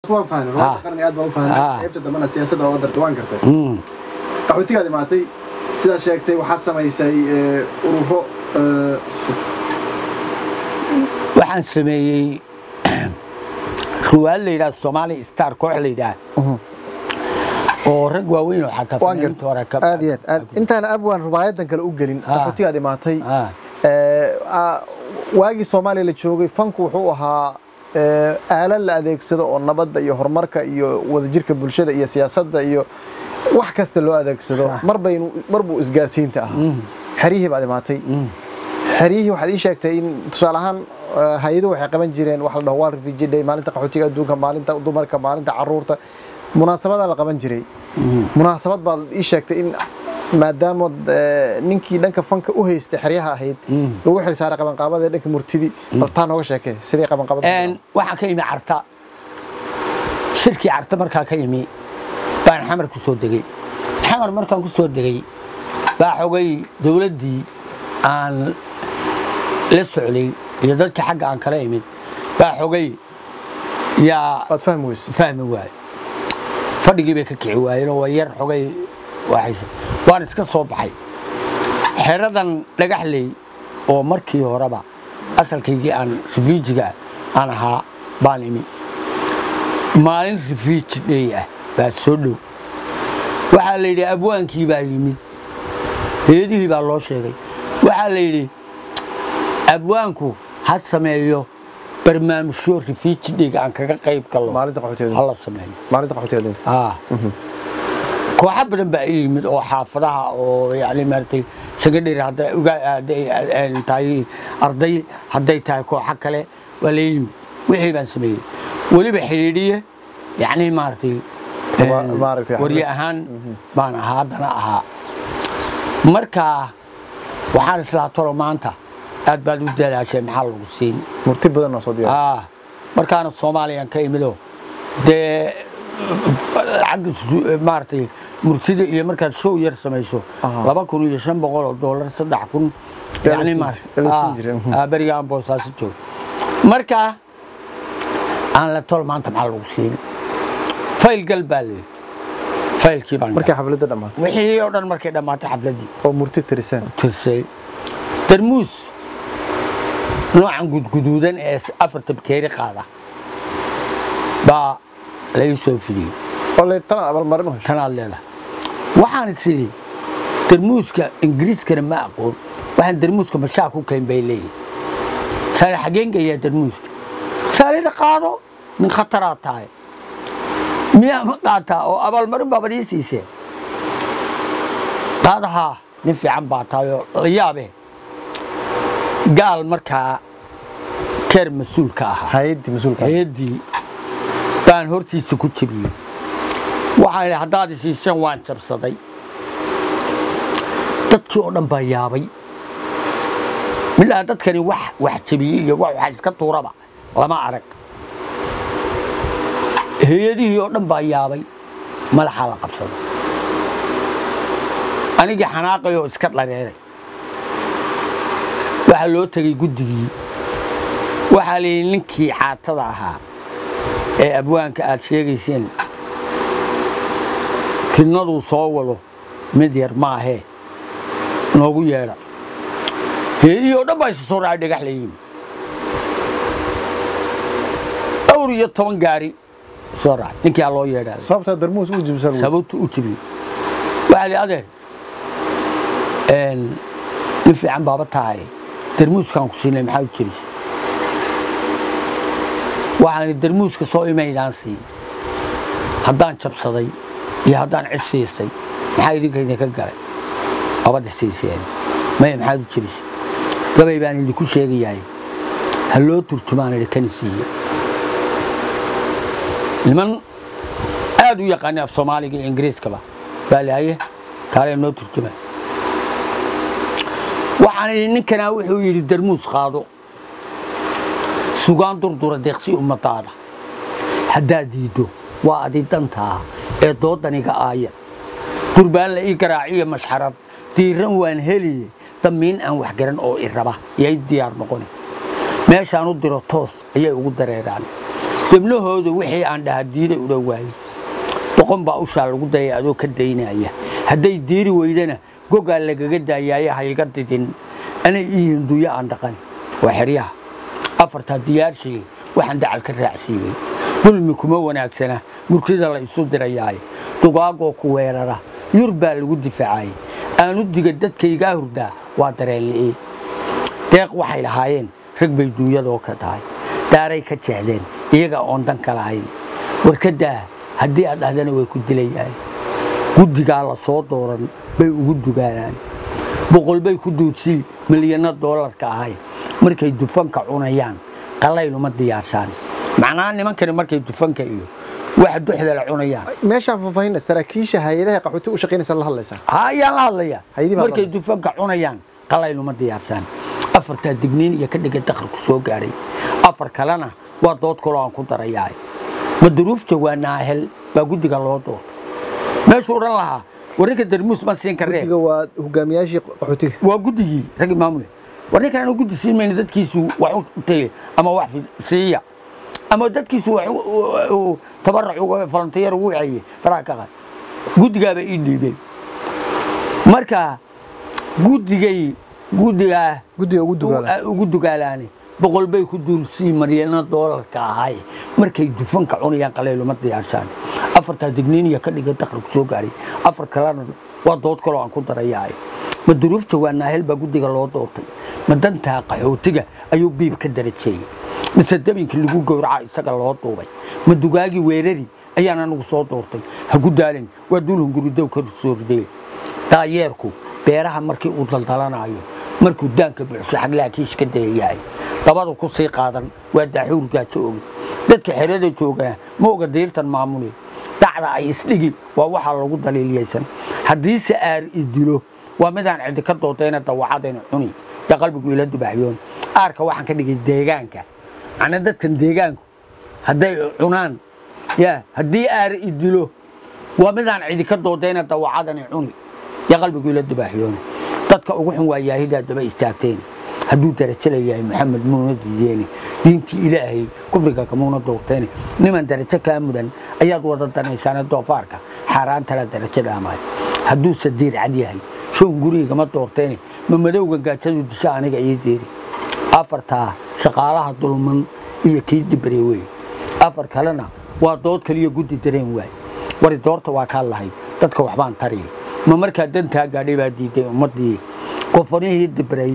waan fahmay waa qarni aad baan u fahmay qaybta dambana siyaasadda oo dartwaan kartay qaxootigaadi maatay sida sheegtay waxaad samaysay ururo waxaan sameeyay ruwaal la yiraahdo Somali Star koox la yiraahdo oo rag waaweyn oo xakafaynta hore ka aad intaan abwaan rubaayadan kale u gelin qaxootigaadi maatay waagi Soomaaliya la joogay fanku wuxuu ahaa aalad la adeegsado oo nabadda iyo horumarka iyo wadajirka bulshada iyo siyaasadda iyo wax kasta loo adeegsado marbuu isgaarsiinta ahaa xariihi baad imaatay xariihi waxaad ii sheegtay in tusaale ahaan hay'aduhu waxay qaban jireen wax la dhaho World Refugee Day maalinta qaxootiga adduunka maalinta dumarka maalinta carruurta munaasabada la qaban jiray munaasabad baad ii sheegtay in maadaama ninkii dhanka fanka u haystay xariyaha ahayd lagu xil saaray qaban qaabada dhanka murtidi baltaa nooga sheekay sidii qaban qaabada waxaan ka imi carta shirkii carta markaa ka imi baan xamar ku soo degay xamar markaan ku soo degay baa xogay dawladdii aan la socday iyo dadka xagga aan kala imid baa xogay yaa waad fahmi waay fadhigii bay ka kici waayeen oo yar xogay waxayse waan iska soo baxay xeradan dhagaxley oo markii horeba asalkaygii aan refujiga aan ahaa baan imi maalin refugee day ah baa soo dhow waxaa la yidhi abwaankii baa yimid heedihii baa loo sheegay waxaa la yidhi abwaanku ha sameeyo barnaamijyo refugee day aan kaga qayb galo maalinta qaxootiga hala sameeyo maalinta qaxootiga kooxo badan baa yimid oo xaafadaha oo yani maartay secondary hadday tahay arday hadday tahay kooxo kale waa la yimid wixii baan sameeyey weliba xidhiidhiye yani maartay warye ahaan baan ahaa haddana ahaa marka waxaan islaa tolo maanta aad baad u dadaashay maxaa lagu siin murti badan oo soo diyaar markaana Soomaaliyan ka imido dee lacag maartay murtida iyo markaad show yar samayso $2,500 $3,000 yani ma barigaan boosaasi joog marka aan la tol maanta maxaa lagu siin fayl galbaale faylkii baan markay xafladda dhamaatay wixii oo dhan markay dhamaatay xafladii oo murti tirsay darmuus noocan gudguduudan ee afarta bakeeri qaada baa la soo fidiyay oo tan abal marin tan leedahay waxaan isiri darmuuska ingiriiskana ma aqoon waxaan darmuuska mashaaq ku keen bay leeyahay saar xageenka iyo darmuuska saarida qaado min khataraat tahay miya ma qaata oo abal marin babadiisiise qaadaha nin fiican baa taayo la yaabe gaal markaa keer mas'uulka ah hay'adii baan hortiisa ku jabiyay waxaan haddaad isiisan waan jabsaday dadkii oo dhan baa yaabay milaa dadkani wax jabiyay iyo wax iska tuuraba lama arag hay'adihii oo dhan baa yaabay madaxa la qabsaday anigii xanaaqay oo iska dhareeray waxaa loo tagay guddigii waxaa la yidhi ninkii caatada ahaa ee abwaanka aad sheegayseen fidnaduu soo wado mid yar maahee noogu yeedha heedihii oo dhan baa isu soo raacay dhagax layiin 12 gaari soo raacay ninkii aa loo yeedhaa sababta darmuus u jibsan sababta u jibiyey waxaa la adeer nin fiican baaba tahay darmuuskaan ku siinay maxaa u jibisay waxaan darmuuska soo imaynaan siin haddaan jabsaday iyo haddaan cid siisay maxaa idinka galay abada siiseen maya maxaad u jabisay gabay baan idinku sheegayahay ha loo turjumaan idinkan siiya niman aad u yaqaanay af Soomaaliga iyo Ingiriiskaba baa leeyahay kale noo turjumaan waxaan ninkana wuxuu yiri darmuus qaado sugaan durdura deeqsi ummadaada haddaa diido waa adidantaa ee doodaniga aaya durbaan la ii garaaciyo mashxarad diiran waan heliye damiin aan wax garan oo i raba yay diyaar noqon meeshaan u diro toos ayay ugu dareeraan dibnahoodu wixii aan dhaha diiday u dhawaayay boqon baa ushaa lagu dayay adoo ka daynaya hadday diiri weydana gogaa lagaga daayaaya hayga didin anay ii hinduya aan dhaqan waa xeryaha afarta diyaarshay waxaan dacal ka raacsiiyay dulmi kuma wanaagsana murtida la isu dirayaay dugaagoo ku weerara yur baa lagu difaacay aanu diga dadkayga hurdaa waa dareenli'e deeq waxay lahaayeen rag bay duunyadoo ka tahay daaray ka jeexdeen iyaga oon dan ka lahayn warkadaa haddii aad ahdana way ku dilayaan guddigaa la soo dooran bay ugu dugaanaan boqol bay ku duudsii milyano doolarka ahay markay dufanka cunayaan qalayluma diyaarsaan macnaha nimankani markay dufanka iyo waxa duxda la cunayaan meeshaan faahfaahinna saraakiisha hay'adaha qaxooti u shaqeynaysa la hadlaysaa ayaan la hadlayaa markay dufanka cunayaan qalayluma diyaarsaan afarta digniin iyo ka dhiga dakhligu soo gaaray afar kalena waa dood kale aan ku darayaa madruufta waa naahel baa guddiga loo doortay meeshuu odhan lahaa warninka darmuus ma siin kareen guddiga waa hogaamiyaashii qaxootiga waa guddigii rag maamule warninkan aanu guddi siin mayna dadkiisu wax u tagay ama wax siiya ama dadkiisu wax tabarruc uga falanteer ugu wixii faraha ka qaad guddigaaba ii dhiibay marka guddiga ugu dugaalaani boqol bay ku duulsii milyano doolarka ahay markay dufanka cunayaan qalayluma diyaarshaan afarta digniiniya ka dhiga dakhligu soo gaaray afar kalena waa dood kale aan ku darayaa madruufta waa naahel baa guddiga loo doortay madantaa qaxootiga ayuu biib ka darajeeyay mise dabinkii lagu gowraca isaga loo duubay madugaagii weerari ayaan anagu soo doortay ha ku daalin waa duulhun guridow ka soordee daayeerku beeraha markii uu daldalanayo markuu daanka buuxsho xaglaha kiish ka dayayaay dabada ku sii qaadan waa daaxuur gaajo ogi dadka xerada joogana ma oga diirtan maamuli dacda ay isdhigi waa waxaa lagu daliiliyaysan haddiise aar idilo waa midaan cidi ka doodayna dawacadayna cuni ya qalbigu ila dubaxyoon aarka waxaan ka dhigay deegaanka ana dadkan deegaanku hadday cunaan ya haddii aar idilo waa midaan cidi ka doodayna dawacadayna cuni ya qalbigu ila dubaxyoon dadka ugu xun waa yaahida daba istaagteen hadduu darajo leeyahay maxamed muuna diideeni diintii ilaahay kufriga kamuuna doorteen niman darajo kaa mudan ayaad wada danaysaane doofaarka xaaraanta la darajo dhaamay hadduu sadiir cad yahay shoon guriga ma doorteen ma madowga gaajadu disha aniga ii deeri afarta shaqaalaha dulman iyo kii dibrey way afar kalena waa dood kaliya guddi dareen waay wari doorta waa ka lahayd dadka waxbaan tari ma markaa dantaa gaadhay baa diiday ummadii koonfurihii dibrey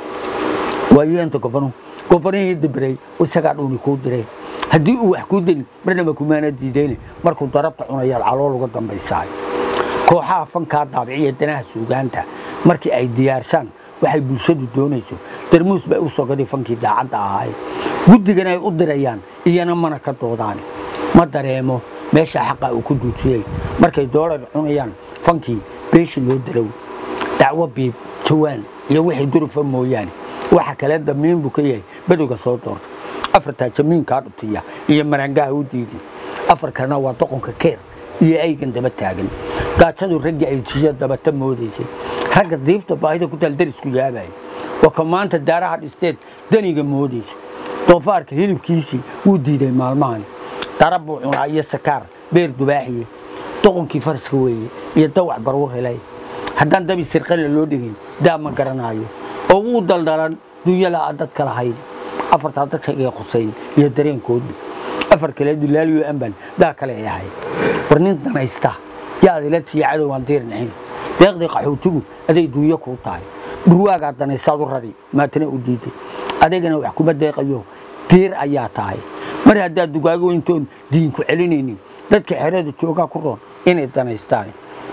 waayenta koonfurihii dibrey isagaa dhuuni kuu diray haddii uu wax kuu deni marnaba kumaana diidayne markuu darabta cunayaad calool uga dambaysaay kooxaha fankaa daabiciya danaha suugaanta markii ay diyaarshaan waxay bulshadu doonayso darmuus bay u soo gaday fankii daacadda ahaay guddigana ay u dirayaan iyana mana ka doodaan ma dareemo meesha xaqa uu ku duudsiyey markay doolar cunayaan fankii beeshi loo darow dacwo biib jawaan iyo wixii durufa mooyaane waxa kale damiin buu ka yahay badowga soo doorta afarta jamiinka dhutiya iyo marangaha u diidin afar kalena waa doqonka keer iyo aygan daba taagan gaajadu ragga ay jiyo dabata moodaysay ragga diifta baahida ku taal darisku yaabay waa ka maanta daaraha dhisteed daniga moodayso doofaarka hilibkiisii wuu diiday maalmahan darab buu cunaa iyo sakaar beer dubaaxiye doqonkii faraska weeye iyo dawac baruur helay haddaan dabi sirqale loo dhigin daa ma garanayo oo wuu daldalan dunyala dad kala hayd afarta dadka ee qusayn iyo dareenkoodu afar kale dilaaliyo amban daa kale yahay warnin danaysta yaa adilati cadow aan diirnayn deeqdi qaxootigu aday duuyo ku tahay burwaaga danaysaad u rari maatana u diiday adeegana wax kuma deeqayo diir ayaa tahay mar hadda dugaago intoon diin ku celinaynin dadka xerada jooga ku roon inay danaystaan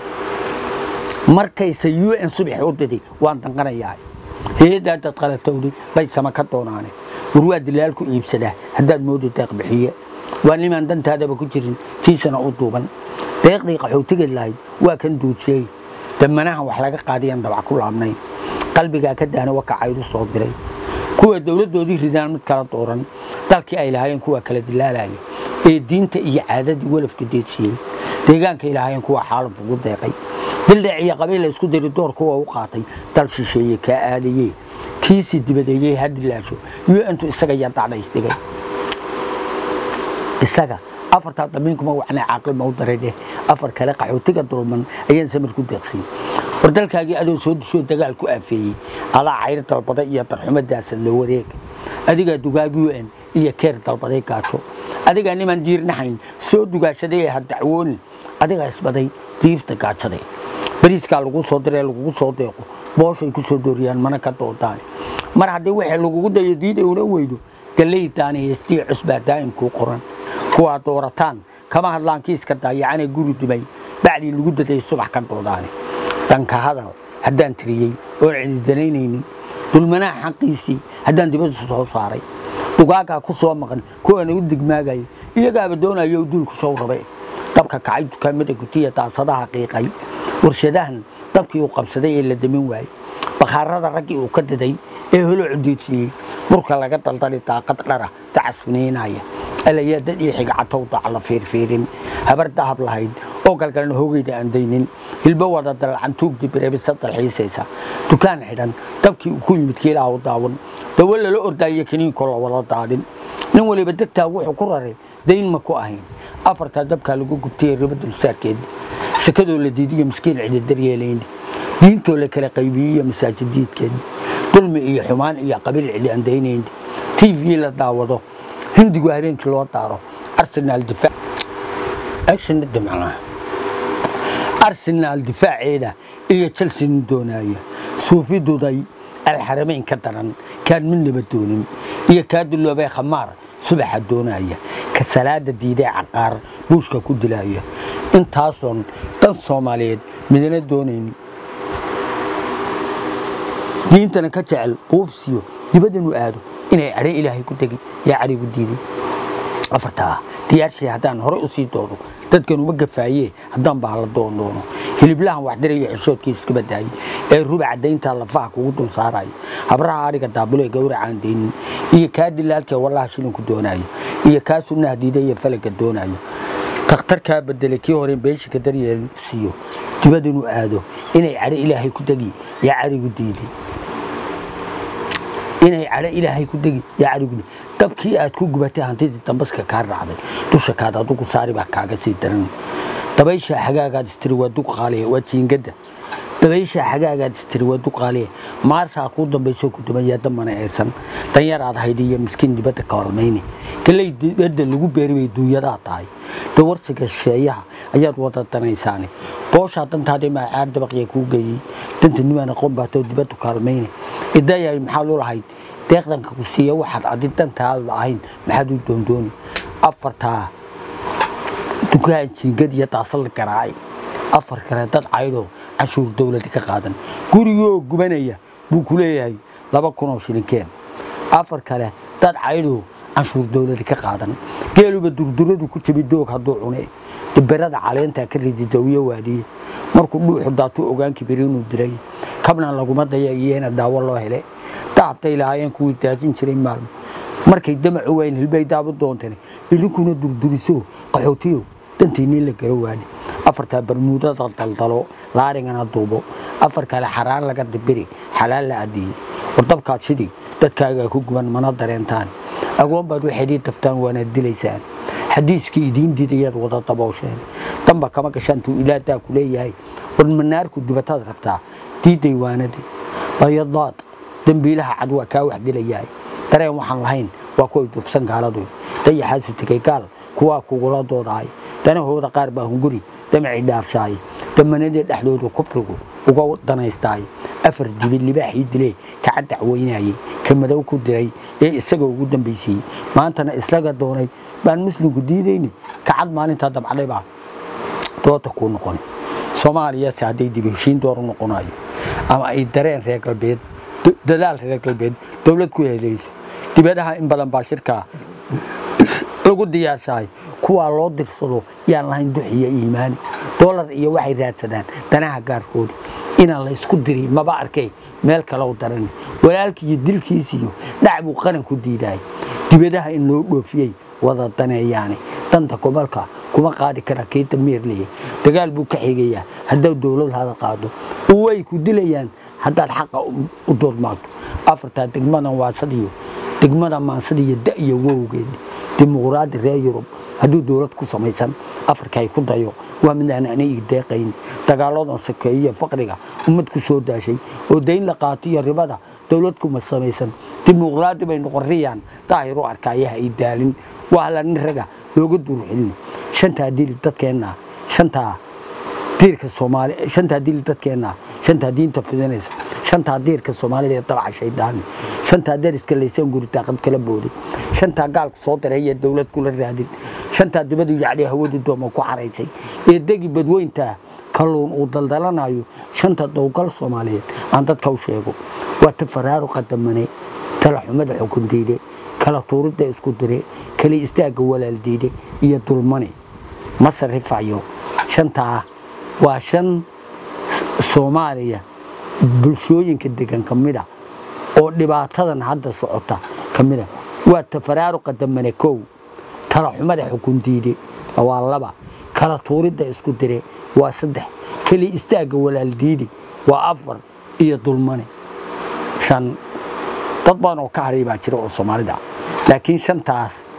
markayse UN subax u diday waan danqanayaa heedaa dad qalatowday bay sama ka doonaane warwaa dilaalku iibsada haddaad moodo deeq bixiye waa niman dantaadaba ku jirin kiisana u duuban deeqdii qaxootiga lahayd waa kan duudsiyey damanaha wax laga qaadiyan dabac ku laabnayn qalbigaa ka daana waka cayru soo diray kuwa dowladoodii ridaan mid kala dooran dalkii ay lahaayeen kuwa kala dilaalaya ee diinta iyo caadadii walafka deedsiyey deegaanka ay lahaayeen kuwa xaalad ugu deeqay dildhic iyo qabiil isku diri door kuwa u qaatay dal shisheeye ka aadayey kiisi dibadeeyey hadilaasho iyo intu isaga ya dacdays dhigay isaga afarta damiinku ma wacnaa caaqil ma u dareedhe afar kale qaxootiga dulman ayaan samir ku deeqsin wardalkaagii adoo soo disho dagaal ku aafeeyay ala cayr dalbada iyo darxumadaas loo wareeg adiga dugaagii UN iyo keer dalbaday gaajo adiga niman diirnahayn soo dugaashaday dacwoon adiga isbaday diifta gaajada bariiska lagu soo diray lagu soo deeqo booshay ku soo dooriyaan mana ka doodaan mar haddii wixii lagu dayo diiday una weydo galeytaan heestii cusbaa daa'imku qoran kuwa doorataan kama hadlaan kiiska daayacane guri dibay bacdi lagu daday subax ka doodaan danka hadal haddaan tiriyay oo ciidanaynin dulmana xaqiisi haddaan dibadda soo saaray dugaaga ku soo maqan kuwana u digmaagay iyagaaba doonayo dulku soo rabay dabka kacay dukaamada gutiya taasadaha qiiqay warshadahan dabkii uu qabsaday ee la damin waayay bakhaarada raggii uu ka daday ee holo cudiisii marka laga daldalay daaqad dhara tacasfinaynaya alaya dad iyo xigacatow la fiirfiirin habar dahab lahayd oo galgalan hoogayda aan daynin hilba wada dalcan tuugdi bireebisa dalxiisaysa dukaan xidhan dabkii ku yimid kiilaa u daawan dawal la ordaayo kiniin kala wada daadin nin waliba degtaa wuxuu ku raray dayn ma ku ahayn afarta dabka lagu gubtay ribadul saarkeed shakadoo la diidiyo miskiin cid daryeelayn diintoo la kala qaybiyo masaajidiidkeed dulmi iyo xumaan iyo qabiil cid aan daynayn TV la daawado hindigu habeenkii loo daaro Arsenal difaac action dhamana Arsenal difaaceeda iyo Chelsea doonaya suufi duday الحرمين كترن كان من نبتونين هي كاد اللي بيه خمار صبح الدوناية كسلادة ديدة عقار بوشكا كودلاية انت هاسون تنصوماليد مدينة دونين دي انت نكتعل قوفسيو دي بدن وقادو إنه عري إلهي كتاكي يا عري بديدي أفرتها ديارشي هدان هرأي أسيطورو dadkan uga gafaayay hadan baa la doono hiliblahan wax diray xishoodkiis ka badaay ee rubac deynta la faac ugu dul saaray habraha ariga daabulay gowracaan deyn iyo ka dilaalka wallahi shilin ku doonayo iyo ka sunna diiday falaga doonayo taqtarka bedelay kii hore beeshka daryeel siiyo dibadda inuu aado inay cari ilaahay ku dagi yaa carigu diiday inay cari ilaahay ku dagi yaa carigu dabkii aad ku gubatay hantidii dambaska ka raacday dusha kaad adugu saari baa kaaga sii daran dabaysha xagaagaad istiri waa duq qaaliye waa jiingada dabaysha xagaagaad istiri waa duq qaaliye maarsa ku dambayso ku dumaya damana aysan tan yar aad haydiyo miskiin dibadda ka hormayni galay dibadda lagu beeray duuyada tahay dawarsiga sheeyaha ayaad wada danaysaani boosha dantaade ma caad dabaqay ku geeyay danta nimaana qombaato dibadda ka hormayni idayay maxaa loo lahayd deeqdanka ku siiyo waxaad adintantaada ahayn maxaad u doondooni afarta dukaan jiingad iyo taasal garaay afar kale dad caydo cashuur dawladda ka qaadan guriyo gubanaya buu ku leeyahay 2,000 shilinkeen afar kale dad caydo cashuur dawladda ka qaadan geeluba durduradu ku jabay doog haduu cunay dibarada caleenta ka ridi dawiyo waadiye markuu dhuuxu daato ogaankii biriinu diray kabna laguma dayayeena daawo loo helay taabtay laayeen ku daajin jiray maalmo markay damac weyn hilbay daabo doonteen idinkuna durduriso qaxootiyo dantiini la garo waadi afarta barmuudada daldalo laaringana duubo afar kale xaraan laga dibiri xalaal la adii wadabka shidi dadkaaga ku guban mana dareentaan agoon baad waxay daftaan waana dilaysaan xadiiskii idin diidayad wada daboosheen damba kama gashantu ilaadaa ku leeyahay warmanaarku dibatada rabtaa diiday waanadi ayadaad dambiilaha cad waa ka wax dilayahay dareen waxaan lahayn waa ku dufsan gaaladu dayaxaas tigay gaal kuwa kugula doodaay danahooda qaar baa hunguri damaci dhaafshaay damanada dhaxdooda kufrigu uga danaystaay afar dibil libaaxii dilay ka dacweynayay kamadow ku diray ee isaga ugu dambeysay maantana islaga doonay baan muslimku diidayni ka cad maalinta dabcday baa doota ku noqon Soomaaliya saaday dibishiin door noqonayo ama ay dareen reer galbeed dadaal reer galbeed dawlad ku helayso dibadaha in badan baa shirka lagu diyaarshay kuwa loo dirsado yaan lahayn duxiya iimaan dollar iyo waxay raadsadaan danaha gaarkood inaan la isku diray maba arkay meel kale oo daran walaalkii dilkiisiyo dhacbu qaran ku diiday dibadaha in loo dhoofiyay wada daneeyaan danta gobolka kuma qaadi kara keeta meerley dagaal buu ka xigaya haddii dawlad hada qaado way ku dilayaan haddaad xaq u doodmaato afarta degmada waasadiyo degmada maasadiyo da iyo wowgeed dimuqraadi reer Yurub hadduu dowlad ku samaysan Afrika ay ku dayo waa mid aan deeqayn dagaaladan sakeeyo faqriga ummad ku soo daashay oo deyn la qaatiyo ribada dowlad kuma samaysan dimuqraadi bay noqoriyaan daahiro arkayaha ay daalin waa la nin raga looga durxilin shanta dil dadkeena shanta diirka Soomaali shanta dil dadkeena shanta diinta fidanaysa shanta diirka Soomaaliyeed dabca shaydaan shanta dariska leeysan gurita qad kala boodi shanta gaalku soo diray dowlad kula raadin shanta dibadu yacni hawadu doomo ku xareysay ee degi badweynta kalluun uu daldalanayo shanta dowgal Soomaaliyeed aan dadka u sheego waa tafaraaro qadamane tala xumada xukun diiday kala tuurida isku diray kala istaaga walaal diiday iyo dulmane masarifayo shanta waa shan Soomaaliya bulshooyinka degan kamida oo dhibaatadan hadda socota kamida waa tafaraaro qadamane koow tala xumada xukun diiday waa laba kala tuurida isku diray waa saddex kala istaaga walaal diiday waa afar iyo dulmane shan dad badan oo ka haray baa jira oo Soomaalida laakiin shantaas